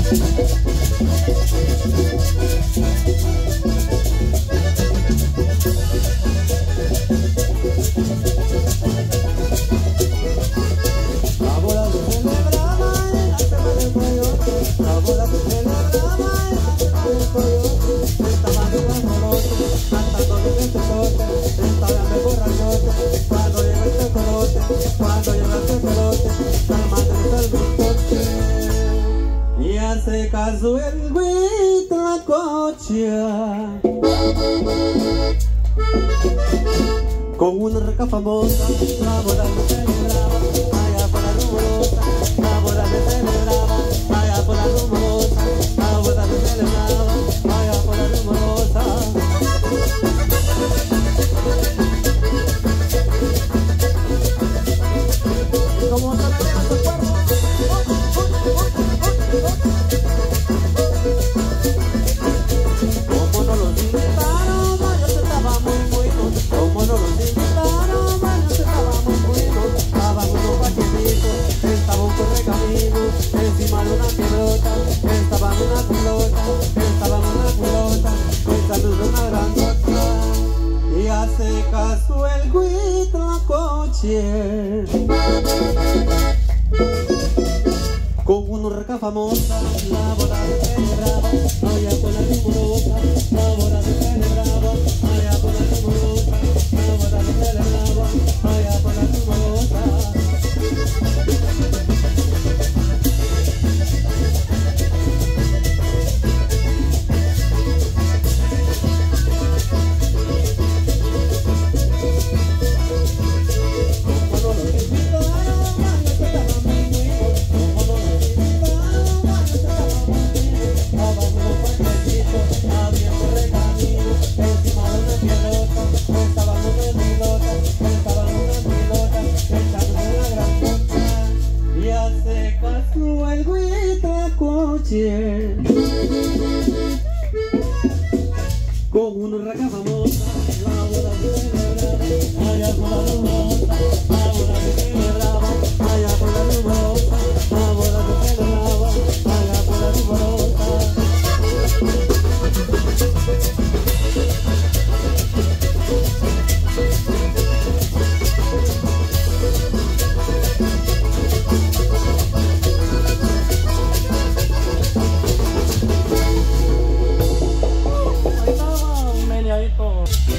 Se casó el Huitlacoche con una rica famosa. La boda se celebraba allá por la rumorosa. La boda se celebraba allá por la rumorosa. La boda se celebraba allá por la rumorosa. Como se le deja su cuerpo. Como no los invitaron, ellos estaban muy buenos. Como no los invitaron, ellos estaban muy buenos. Estaban unos paquetitos, estaba un correcamino, encima de una piedrota, estaban una culota, echando una grandota. Y hace caso el Huitlacoche con una rica famosa. La boda se celebraba allá por la rumorosa. La boda se celebraba allá por la rumorosa. La boda se celebraba allá por la rumorosa. Con una raca famosa, la boda se celebraba allá por la rumorosa. La boda se celebraba allá por la rumorosa. La boda se celebraba allá por la rumorosa. Ahí estaba, meneadito.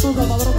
madruga, madruga.